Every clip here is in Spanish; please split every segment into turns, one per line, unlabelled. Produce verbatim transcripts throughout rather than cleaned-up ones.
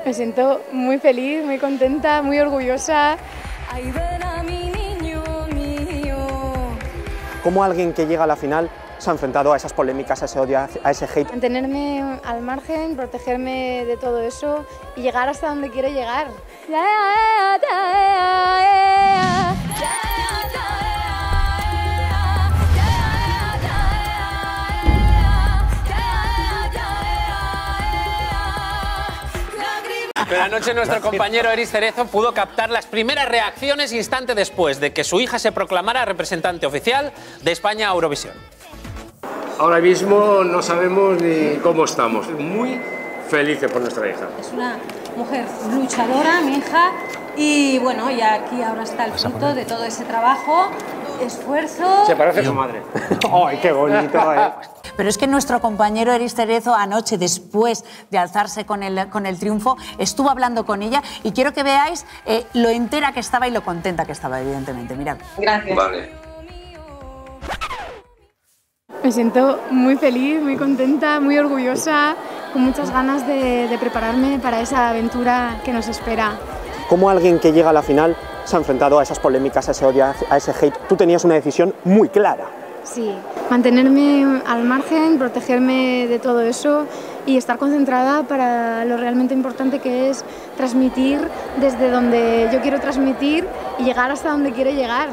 Me siento muy feliz, muy contenta, muy orgullosa.
Ay, ven a mi niño mío.
¿Cómo alguien que llega a la final se ha enfrentado a esas polémicas, a ese odio, a ese hate?
Mantenerme al margen, protegerme de todo eso y llegar hasta donde quiero llegar.
Pero anoche nuestro compañero Eris Cerezo pudo captar las primeras reacciones instante después de que su hija se proclamara representante oficial de España a Eurovisión.
Ahora mismo no sabemos ni cómo estamos. Muy felices por nuestra hija.
Es una mujer luchadora, mi hija, y bueno, ya aquí ahora está el fruto de todo ese trabajo, esfuerzo.
Se parece a su madre.
¡Ay, qué bonito! ¿eh?
Pero es que nuestro compañero Eris Cerezo anoche, después de alzarse con el, con el triunfo, estuvo hablando con ella y quiero que veáis eh, lo entera que estaba y lo contenta que estaba, evidentemente. Mirad.
Gracias.
Vale.
Me siento muy feliz, muy contenta, muy orgullosa, con muchas ganas de, de prepararme para esa aventura que nos espera.
¿Cómo alguien que llega a la final se ha enfrentado a esas polémicas, a ese odio, a ese hate? Tú tenías una decisión muy clara.
Sí, mantenerme al margen, protegerme de todo eso y estar concentrada para lo realmente importante que es transmitir desde donde yo quiero transmitir y llegar hasta donde quiero llegar.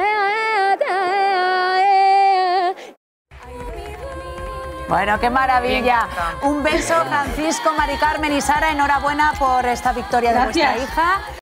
Bueno, qué maravilla. Un beso, Francisco, Mari Carmen y Sara. Enhorabuena por esta victoria de
Gracias.
vuestra hija.